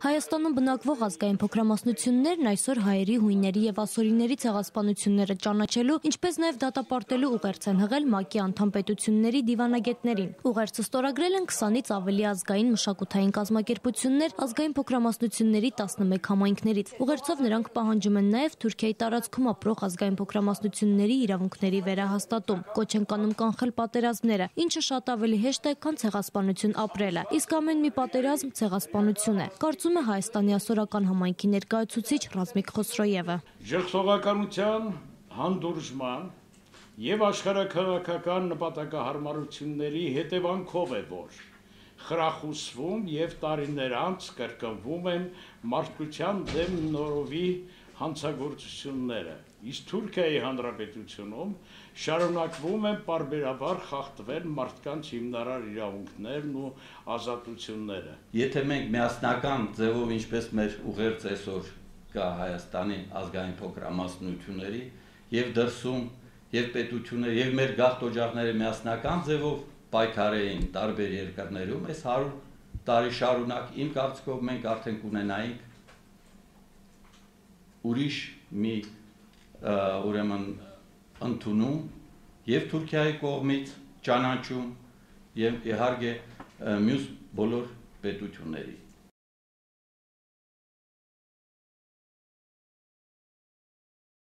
Հայաստանում բնակվող ազգային փոքրամասնություններն այսօր հայերի, հույների եւ ասորիների ցեղասպանությունները ճանաչելու, ինչպես նաեւ դատապարտելու ուղերձ են հղել ՄԱԿ-ի անդամ պետությունների դիվանագետներին։ Ուղերձը ստորագրել են 20-ից ավելի ազգային մշակութային կազմակերպություններ ազգային փոքրամասնությունների 11 համայնքներից։ Ուղերձով նրանք պահանջում են նաեւ Թուրքիայի տարածքում ապրող ազգային փոքրամասնությունների իրավունքների վերահաստատում։ Կոչ են կանում կանխել պատերազմները, ինչը շատ ավելի հեշտ է, քան ցեղասպանություն ապրելը։ Իսկ ամեն մի պատերազմ ցեղասպանություն է։ Կարծում է Հայաստանի ասորական համայնքի ներկայացուցիչ Ռազմիկ Խոսրոևը։ Ժողովրդական հանդուրժման եւ աշխարհաքաղաքական նպատակահարմարությունների հետևանքով է, որ խրախուսվում եւ տարիներ անց կրկնվում են մարդկության դեմ նորովի հանցագործությունները, իսկ Թուրքիայի Հանրապետությունում շարունակվում են պարբերաբար խախտվել մարդկանց հիմնարար իրավունքներն ու ազատությունները։ Եթե մենք միասնական ձևով, ինչպես մեր ուղերձ այսօր կա Հայաստանի ազգային փոքրամասնությունների եւ դրսում եւ պետությունները եւ մեր գաղթօջախները միասնական ձևով պայքարեին տարբեր երկրներում, այս 100 տարի շարունակ իմ կարծիքով մենք արդեն կունենայինք ուրիշ մի ուրեմն ընդունում եւ Թուրքիայի կողմից ճանաչում եւ իհարկե մյուս բոլոր պետությունների